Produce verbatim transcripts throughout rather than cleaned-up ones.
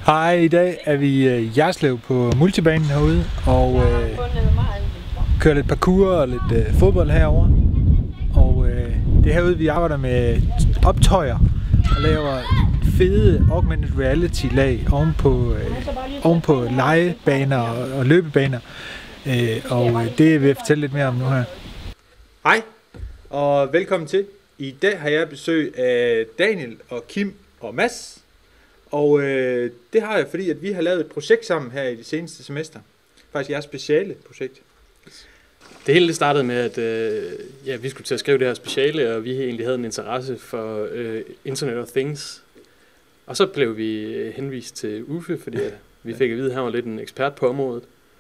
Hej, i dag er vi i Jerslev på multibanen herude og øh, kører lidt parkour og lidt øh, fodbold herover. Og øh, det er herude, vi arbejder med optøjer og laver fede augmented reality lag ovenpå, øh, ovenpå legebaner og, og løbebaner. Øh, og øh, det vil jeg fortælle lidt mere om nu her. Hej, og velkommen til. I dag har jeg besøg af Daniel og Kim og Mads. Og øh, det har jeg, fordi at vi har lavet et projekt sammen her i det seneste semester. Faktisk jeres speciale projekt. Det hele det startede med, at øh, ja, vi skulle til at skrive det her speciale, og vi egentlig havde en interesse for øh, Internet of Things. Og så blev vi henvist til Uffe, fordi ja. vi fik at vide, at han var lidt en ekspert på området.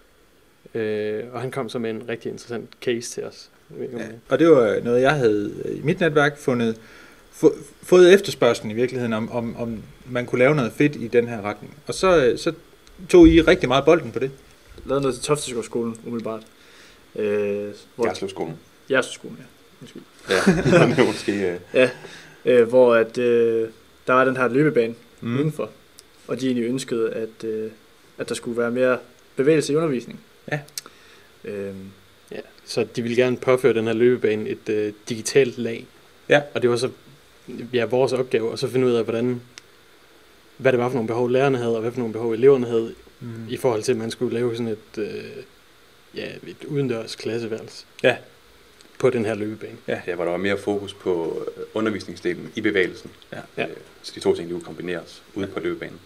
Øh, og han kom så med en rigtig interessant case til os. Ja, og det var noget, jeg havde i mit netværk fundet, fået efterspørgslen i virkeligheden, om, om, om man kunne lave noget fedt i den her retning. Og så, så tog I rigtig meget bolden på det. Lavede noget til Tofteskov-skolen, umiddelbart. Øh, Jerslev-skolen. Jerslev-skolen, ja. Undskyld. Ja, det måske... Øh. Ja, øh, hvor at, øh, der var den her løbebane mm. udenfor, og de egentlig ønskede, at, øh, at der skulle være mere bevægelse i undervisningen. Ja. Øhm. Ja, så de ville gerne påføre den her løbebane et øh, digitalt lag. Ja. Og det var så ja, vores opgave, og så finde ud af, hvordan, hvad det var for nogle behov, lærerne havde, og hvad for nogle behov, eleverne havde, mm. i forhold til, at man skulle lave sådan et, øh, ja, et udendørs klasseværelse ja. på den her løbebane. Ja, ja, hvor der var mere fokus på undervisningsdelen i bevægelsen. Ja. Ja. Så de to ting, de kunne kombineres ude på løbebanen.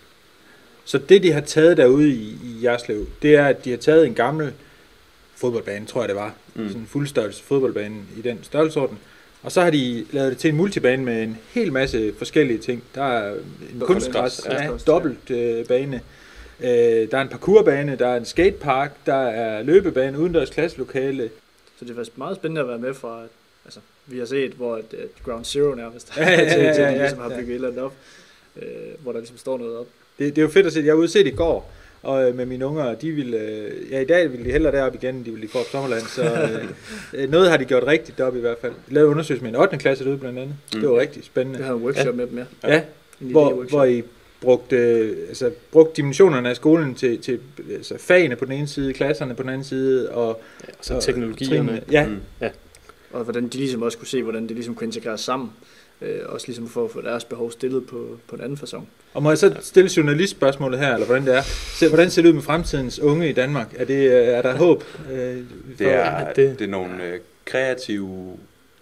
Så det, de har taget derude i, i Jerslev, det er, at de har taget en gammel fodboldbane, tror jeg det var. Mm. Sådan en fuldstørrelse fodboldbane i den størrelsesorden. Og så har de lavet det til en multibane med en hel masse forskellige ting. Der er en kunstgræs, ja, ja, dobbelt øh, bane. Øh, der er en parkourbane, der er en skatepark, der er løbebane, udendørs klasselokale. Så det var meget spændende at være med fra, altså vi har set, hvor et, et Ground Zero nærmest, ja, ja, ja, til, til ja, de ligesom ja, har bygget ja. et eller andet op, øh, hvor der ligesom står noget op. Det, det er jo fedt at se. Jeg var ude set i går, og med mine unger, de ville, ja i dag ville de hellere derop igen, de ville i Korp Sommerland, så øh, noget har de gjort rigtigt deroppe i hvert fald. De lavede undersøgelse med en ottende klasse derude blandt andet. Mm. Det var rigtig spændende. Det havde en workshop ja. med dem, ja. Ja, ja. Hvor, hvor I brugte, altså, brugte dimensionerne af skolen til, til altså, fagene på den ene side, klasserne på den anden side, og, ja, og så og, teknologierne. Ja. Mm. ja. Og hvordan de ligesom også kunne se, hvordan det ligesom kunne integreres sammen. Øh, også ligesom for at få deres behov stillet på, på en anden facon. Og må jeg så stille journalistspørgsmålet her, eller hvordan det er? Se, hvordan ser det ud med fremtidens unge i Danmark? Er, det, er der håb? Øh, det, er, det? det er nogle øh, kreative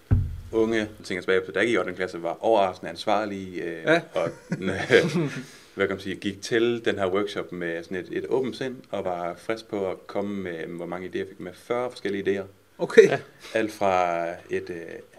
unge, jeg tænker tilbage på, der ikke i ottende klasse var overraskende ansvarlige, øh, ja. og øh, hvad kan man sige, gik til den her workshop med sådan et, et åbent sind, og var frisk på at komme med, hvor mange idéer fik med fyrre forskellige idéer. Okay. Ja. Alt fra et... Øh,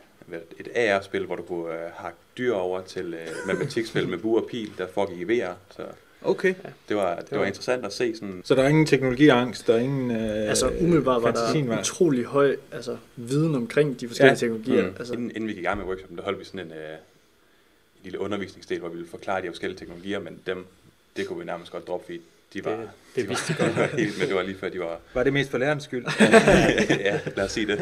et A R-spil, hvor du kunne øh, hakke dyr over til øh, matematikspil med bur og pil, der foregik i V R. Så okay. Ja, det var det, det var interessant at se sådan. Så der er ingen teknologiangst, der er ingen øh, altså umiddelbart var der var. utrolig høj altså viden omkring de forskellige ja. teknologier. Mm. Altså. Inden, inden vi gik i gang med workshopen, der holdt vi sådan en, øh, en lille undervisningsdel, hvor vi ville forklare de her forskellige teknologier, men dem det kunne vi nærmest godt droppe, fordi de var, det, det de var, de var helt, men det var lige før de var... Var det mest for lærernes skyld? Ja, lad os sige det.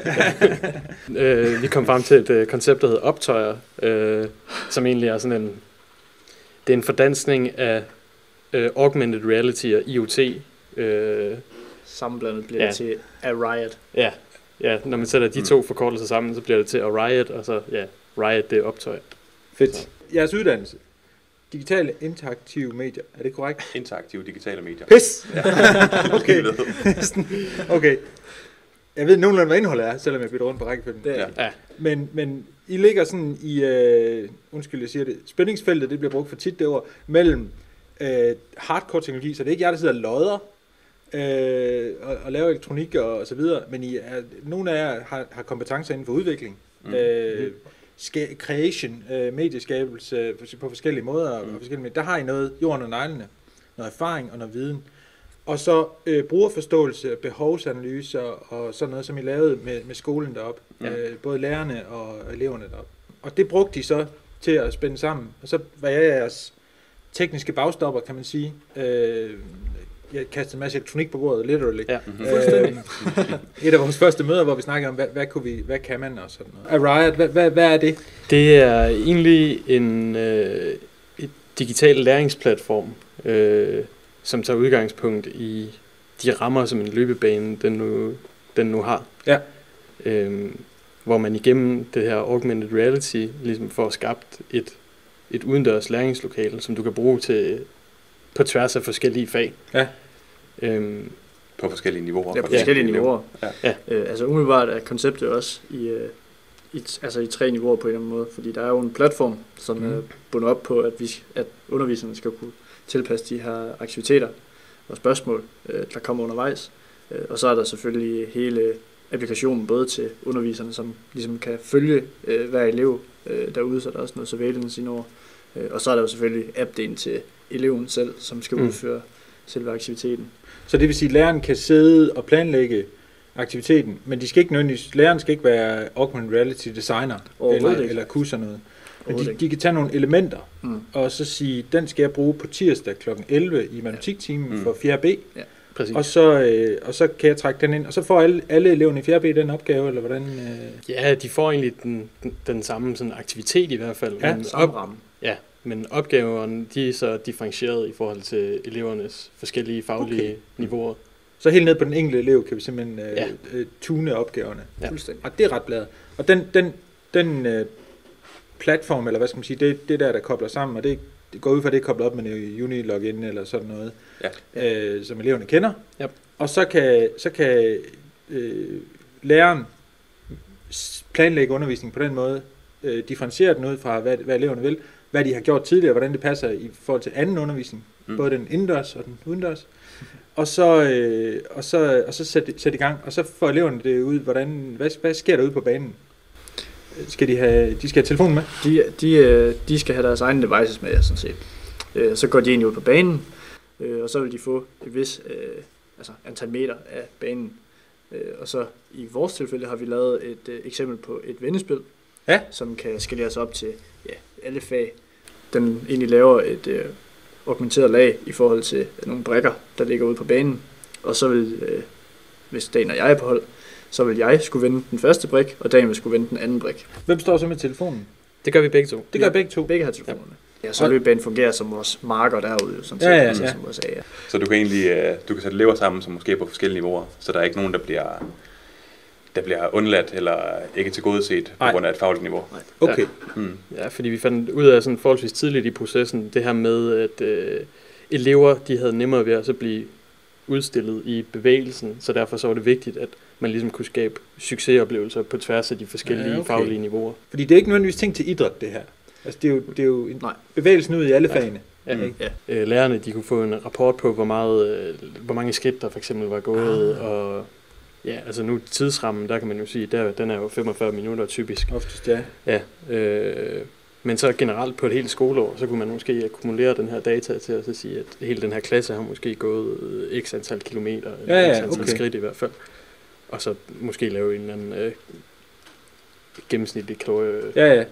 øh, vi kom frem til et uh, koncept, der hedder optøjer, øh, som egentlig er sådan en... Det er en fordansning af uh, augmented reality og I O T. Øh, Sammenblandet bliver ja. det til a riot. Ja, ja, når man sætter de to mm. forkortelser sammen, så bliver det til a riot, og så ja, riot det er optøjer. Fedt. Så. Jeres uddannelse. Digitale interaktive medier. Er det korrekt? Interaktive digitale medier. Pis! Ja. Okay. Okay. Jeg ved nogenlunde, hvad indholdet er, selvom jeg bytter rundt på rækkefølgen. Ja. Ja. Men, men I ligger sådan i, øh, undskyld, jeg siger det, spændingsfeltet, det bliver brugt for tit det ord, mellem øh, hardcore teknologi, så det er ikke jer, der sidder og lodder øh, og, og laver elektronik og, og så videre, men I er, nogle af jer har, har kompetencer inden for udvikling. Mm. Øh, creation, øh, medieskabelse på forskellige måder, mm. og forskellige, der har I noget jorden og neglene, noget erfaring og noget viden. Og så øh, brugerforståelse, behovsanalyser og sådan noget, som I lavede med, med skolen deroppe. Ja. Øh, både lærerne og eleverne deroppe. Og det brugte de så til at spænde sammen. Og så var jeg jeres tekniske bagstopper, kan man sige. Øh, jeg kastede en masse elektronik på bordet, literally. Ja. Mm-hmm. Øh, et af vores første møder, hvor vi snakkede om, hvad, hvad, kunne vi, hvad kan man og sådan noget. A Riot, hvad, hvad, hvad er det? Det er egentlig en øh, et digital læringsplatform, øh, som tager udgangspunkt i de rammer, som en løbebane den nu, den nu har. Ja. Øhm, hvor man igennem det her augmented reality ligesom får skabt et, et udendørs læringslokale, som du kan bruge til på tværs af forskellige fag. Ja. Øhm, På forskellige niveauer. Ja, på forskellige ja. niveauer. Ja. Ja. Øh, altså umiddelbart er konceptet også i, øh, i, altså i tre niveauer på en eller anden måde, fordi der er jo en platform, som Mm. er bundet op på, at, vi, at underviserne skal kunne tilpasse de her aktiviteter og spørgsmål, øh, der kommer undervejs. Øh, og så er der selvfølgelig hele applikationen både til underviserne, som ligesom kan følge øh, hver elev øh, derude, så der er også noget surveillance indover. Øh, og så er der jo selvfølgelig app-delen til eleven selv, som skal Mm. udføre selve aktiviteten. Så det vil sige, at læreren kan sidde og planlægge aktiviteten, men de skal ikke nødvendigvis, læreren skal ikke være augmented reality designer eller, ikke. eller kunne sådan noget. Men Overhovedet de, ikke. de kan tage nogle elementer, Mm. og så sige, den skal jeg bruge på tirsdag klokken elleve i matematiktimen Mm. for fjerde B, præcis. og så, øh, og så kan jeg trække den ind, og så får alle, alle eleverne i fjerde B den opgave, eller hvordan? Øh... Ja, de får egentlig den, den, den samme sådan aktivitet i hvert fald. Ja, men, Samme op, ramme. ja, men opgaverne de er så differentieret i forhold til elevernes forskellige faglige Okay. okay. niveauer. Så helt ned på den enkelte elev kan vi simpelthen øh, Ja. øh, tune opgaverne. Ja. Fuldstændig. Og det er ret bladet. Og den, den, den øh, platform, eller hvad skal man sige, det, det der, der kobler sammen, og det, det går ud fra, det er koblet op med noget Uni-login eller sådan noget, Ja. øh, som eleverne kender. Yep. Og så kan, så kan øh, læreren s- planlægge undervisning på den måde, øh, differentiere den ud fra, hvad, hvad eleverne vil, hvad de har gjort tidligere, hvordan det passer i forhold til anden undervisning, Mm. mm. både den indendørs og den udendørs. Og så, øh, og så, og så sætte sæt i gang, og så får eleverne det ud, hvordan, hvad, hvad sker der ude på banen? Skal de have, de skal have telefonen med? De, de, øh, de skal have deres egne devices med, sådan set. Øh, Så går de egentlig ud på banen, øh, og så vil de få et vis øh, altså antal meter af banen. Øh, Og så i vores tilfælde har vi lavet et øh, eksempel på et vendespil, Ja. som kan skaleres op til ja, alle fag. Den egentlig laver et øh, augmenteret lag i forhold til nogle brikker, der ligger ude på banen. Og så vil, øh, hvis Dan og jeg er på hold, så vil jeg skulle vende den første brik, og Dan vil skulle vende den anden brik. Hvem står så med telefonen? Det gør vi begge to. Det gør begge to. Begge har telefonerne. Ja, så løbbanen fungerer som vores marker derude, jo, sådan set, Ja, ja, altså ja. som vores A R. Så du kan egentlig øh, du kan sætte elever sammen, som måske er på forskellige niveauer, så der er ikke nogen, der bliver, der bliver undladt eller ikke tilgodeset på Nej. grund af et fagligt niveau. Okay. Mm. Ja, fordi vi fandt ud af sådan forholdsvis tidligt i processen, det her med, at øh, elever de havde nemmere ved at så blive udstillet i bevægelsen, så derfor så var det vigtigt, at man ligesom kunne skabe succesoplevelser på tværs af de forskellige Ja, ja, okay. okay. faglige niveauer. Fordi det er ikke nødvendigvis tænkt til idræt, det her. Altså, det er jo, det er jo en Nej. bevægelsen ud i alle Ja. fagene. Ja. Mm. Ja. Øh, lærerne de kunne få en rapport på, hvor, meget, øh, hvor mange skridt der for eksempel var gået, ah. og ja, altså nu tidsrammen, der kan man jo sige, der, den er jo femogfyrre minutter typisk. Oftest, ja. Ja, øh, men så generelt på et helt skoleår, så kunne man måske akkumulere den her data til at så sige, at hele den her klasse har måske gået øh, x antal kilometer, Ja, ja, x antal okay. skridt i hvert fald. Og så måske lave en eller anden øh, gennemsnitlig kloge. Ja, ja.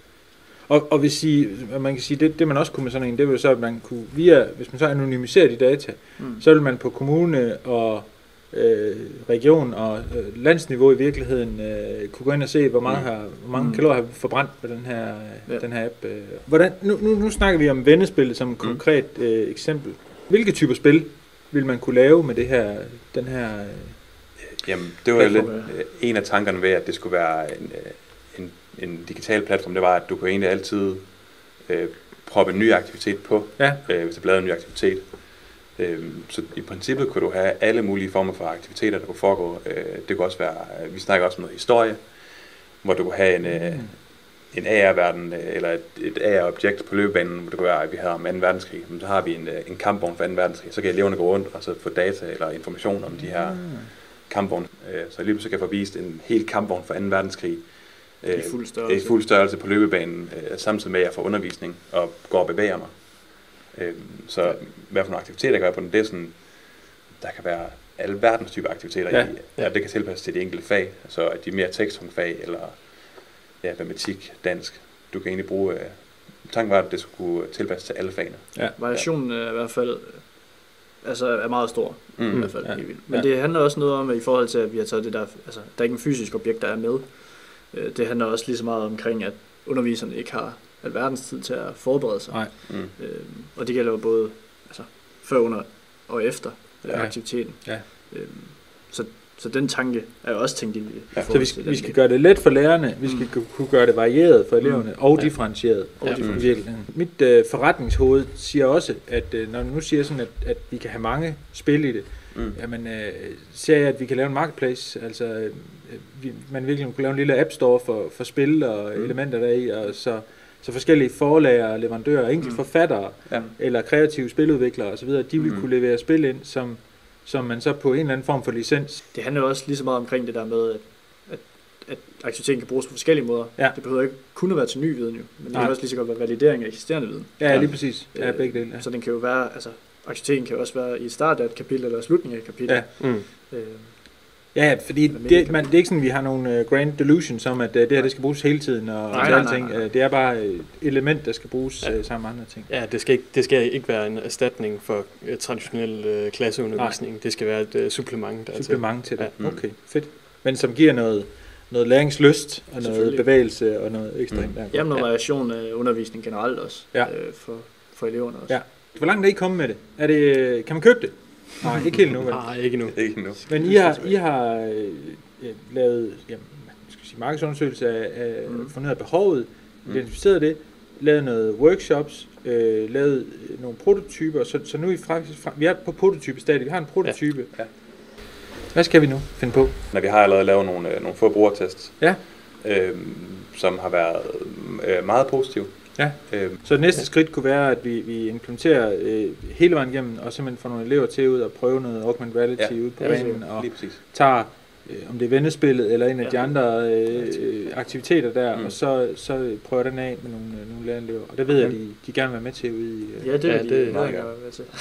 Og, og hvis I, man kan sige, det, det man også kunne med sådan en, det vil jo så, at man kunne, via, hvis man så anonymiserer de data, Mm. så vil man på kommune og øh, region og øh, landsniveau i virkeligheden øh, kunne gå ind og se, hvor, meget Mm. har, hvor mange Mm. kalorier har vi forbrændt med den her, Ja. ja. den her app. Øh. Hvordan, nu, nu, nu snakker vi om vendespil som et konkret øh, eksempel. Hvilke typer spil vil man kunne lave med det her, den her... Øh, Jamen, det var jo lidt Platform, øh, en af tankerne ved, at det skulle være en, øh, en, en digital platform, det var, at du kunne egentlig altid øh, proppe en ny aktivitet på, ja, øh, hvis der blev lavet en ny aktivitet. Øh, så i princippet kunne du have alle mulige former for aktiviteter, der kunne foregå. Øh, det kunne også være, vi snakker også om noget historie, hvor du kunne have en, øh, en A R-verden, øh, eller et, et A R-objekt på løbebanen, hvor det kunne være, at vi havde om anden verdenskrig. Men så har vi en, øh, en kampvogn for anden verdenskrig, så kan eleverne gå rundt og så få data eller information om de her kampvogne. Øh, så lige pludselig kan jeg få vist en hel kampvogn for anden verdenskrig. Øh, I fuld størrelse. I fuld størrelse på løbebanen, øh, samtidig med at jeg får undervisning og går og bevæger mig. Øh, så hvad for nogle aktiviteter gør jeg på den, det er sådan, der kan være alle verdens typer aktiviteter Ja. i, ja. Og det kan tilpasses til de enkelte fag, så at de mere teksttunge fag, eller ja, matematik, dansk, du kan egentlig bruge, øh, tanken var, at det skulle tilpasses til alle fagene. ja. Variationen er i hvert fald øh, altså er meget stor. Mm. I hvert fald Ja. helt vildt. Men Ja. det handler også noget om, at i forhold til, at vi har taget det der, altså der er ikke en fysisk objekt, der er med. Øh, Det handler også lige så meget omkring, at underviserne ikke har alverdens tid til at forberede sig. Nej. Mm. Øh, Og det gælder jo både altså, før, under og efter øh, Ja. aktiviteten. Ja. Øhm, så, så den tanke er jo også tænkt ind i det. Ja. i Så forhold vi til skal, den vi skal del. gøre det let for lærerne, vi skal Mm. kunne gøre det varieret for eleverne, Mm. og Ja. differentieret. Og Ja. de Mm. I virkeligheden. Mit øh, forretningshoved siger også, at øh, når du nu siger sådan, at, at vi kan have mange spil i det, Mm. jamen øh, ser jeg, at vi kan lave en marketplace, altså øh, vi, man virkelig kunne lave en lille app store for, for spil og Mm. elementer deri, og så, så forskellige forlager, leverandører, enkelte Mm. forfattere, Ja. eller kreative spiludviklere osv., de vil Mm. kunne levere spil ind, som, som man så på en eller anden form for licens. Det handler jo også lige så meget omkring det der med, at, at, at aktiviteten kan bruges på forskellige måder. Ja. Det behøver ikke kun at være til ny viden jo, men det Nej. kan også lige så godt være validering af eksisterende viden. Ja, Ja. lige præcis. Ja, Øh, begge dele. Ja. Så den kan jo være, altså aktiviteten kan også være i start af et kapitel eller slutningen af et kapitel. Ja. Mm. Øh, Ja, ja, fordi Eller det, medier. man, det er ikke sådan, at vi har nogle uh, grand delusions om, at uh, det her det skal bruges hele tiden, og, Nej, og nej, alting. nej, nej. Uh, det er bare et element, der skal bruges Ja. uh, sammen med andre ting. Ja, det skal, ikke, det skal ikke være en erstatning for uh, traditionel uh, klasseundervisning. Det skal være et uh, supplement. Der Supplement til det. Ja. Okay, fedt. Men som giver noget, noget læringslyst, og noget Selvfølgelig. bevægelse, og noget ekstra Mm. ind der. Jamen noget Ja. variation af undervisning generelt også, Ja. øh, for, for eleverne også. Ja. Hvor langt er I kommet med det? Er det? Kan man købe det? Nej, ikke helt nu. Vel? Nej, ikke nu. Ikke endnu. Men I har, I har øh, øh, lavet jamen, skal jeg sige, markedsundersøgelse af, af Mm. fundet ud af behovet, Mm. identificeret det, lavet noget workshops, øh, lavet øh, nogle prototyper, så, så nu er vi faktisk fra, vi er på prototypestadiet, vi har en prototype. Ja. Hvad skal vi nu finde på? Når vi har allerede lavet nogle, øh, nogle få brugertests, Ja. øhm, som har været øh, meget positive. Ja. Øhm, Så det næste skridt kunne være, at vi, vi implementerer øh, hele vejen igennem, og simpelthen får nogle elever til ud og prøve noget augmented reality Ja. ud på Ja, banen, og lige præcis. tager, øh, om det er vennespillet eller en af Ja. de andre øh, øh, aktiviteter der, Mm. og så, så prøver den af med nogle, øh, nogle lærerelever. Og det ved jeg, Mm. de, de gerne vil være med til ude i... Øh. Ja, det er Ja, ja, de det er det, meget meget gerne. med til.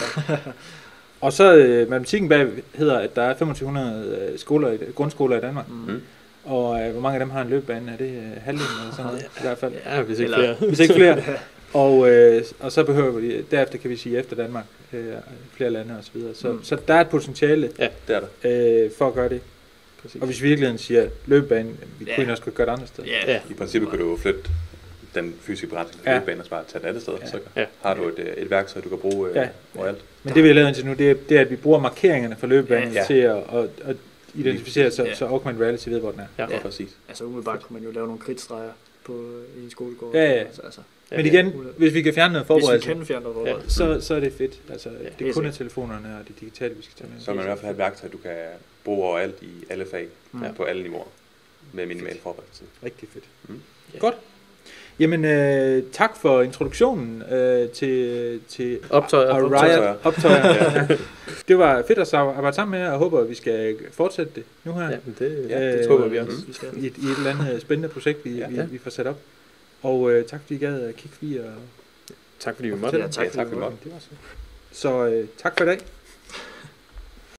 Og så øh, matematikken bag hedder, at der er femogtyve hundrede øh, skoler i, grundskoler i Danmark, Mm. Mm. og øh, hvor mange af dem har en løbebane? Er det øh, halvdelen eller sådan noget? I hvert fald. Ja, hvis ikke Eller- flere. Hvis ikke flere. Og, øh, og så behøver vi, derefter kan vi sige efter Danmark, øh, flere lande og så videre. Så, Mm. så der er et potentiale Det er der. øh, for at gøre det. Præcis. Og hvis vi i virkeligheden siger løbebanen, vi Ja. kunne ja. også godt gøre det andre steder. Ja. Ja. I princippet kan du jo flytte den fysiske begrænsning Ja. til løbebane og bare tage et andet sted. Ja. Så Ja. har du et, øh, et værktøj, du kan bruge øh, Ja. overalt. Men det vi har lavet indtil nu, det er, det er, at vi bruger markeringerne for løbebanen Ja. til at, at, at identificere, så, Ja. så augmented reality ved, hvor den er. Ja. Ja, præcis. Altså umiddelbart kunne man jo lave nogle kridtstreger på i en skolegård. Ja, ja. Altså, altså, Ja, Men ja. igen, hvis vi kan fjerne noget hvis vi forberedelse, kan fjerne noget Ja. forberedelse. så, så er det fedt. Altså, Ja, det er helt kun af sikkert. telefonerne og det digitale, vi skal tage med. Så kan man i hvert fald have et værktøj, du kan bruge overalt i alle fag, Mm. ja. på alle niveauer, med minimal forberedelse. Rigtig fedt. Mm. Ja. Godt. Jamen, øh, tak for introduktionen øh, til, til Optøjer. Riot Optøjer. optøjer. Ja. Det var fedt at arbejde sammen med, og jeg håber, at vi skal fortsætte det nu her. Ja, men det, Ja, ja, det øh, håber vi også. Mm. Vi skal. I, et, I et eller andet spændende projekt, vi, Ja. vi, vi får sat op. Og øh, tak fordi I gad at kigge forbi. Og, Tak fordi vi og måtte. Ja, fortælle. tak Ja, tak for det. Det var så. Så øh, tak for i dag.